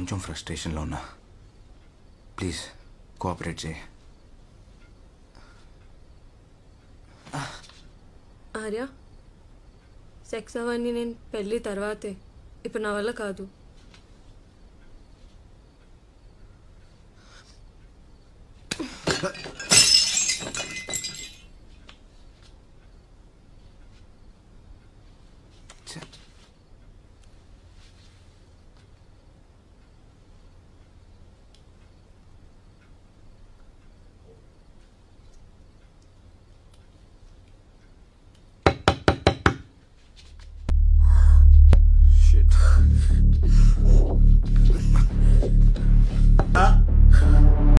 కొంచెం ఫ్రస్ట్రేషన్లో ఉన్నా. ప్లీజ్ కోఆపరేట్ చేయి. ఆర్య, సెక్స్ అవన్నీ నేను పెళ్ళి తర్వాతే, ఇప్పుడు నా వల్ల కాదు.